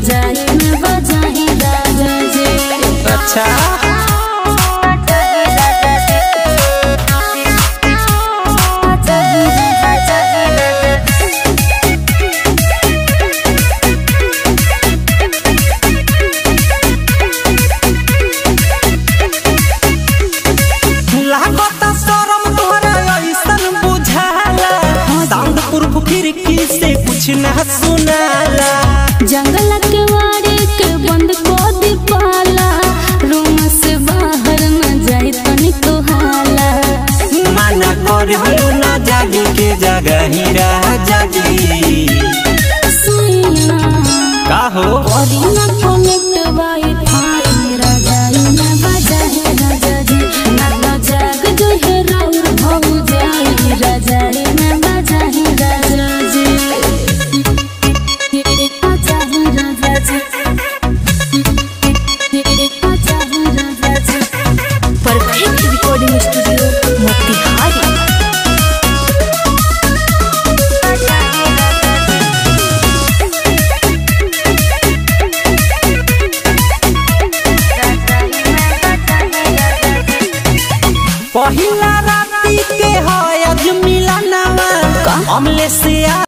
रजाई में बजाही राजा जी। अच्छा से कुछ न सुनाला जंगल के वाड़े के बंद को दीपाला रूम से बाहर न जाए तनिको हाला माना कर न जागी के जगह ही राजा जी सुना का हो और न कनेक्ट वाईफाई रजाई में बजाए राजा जी ना जाग जो है राउर भौ जाए रजाई में बजाए राजा जी। Perfect recording studio Motihari. पहिला राती के है आज मिलनवा हमले से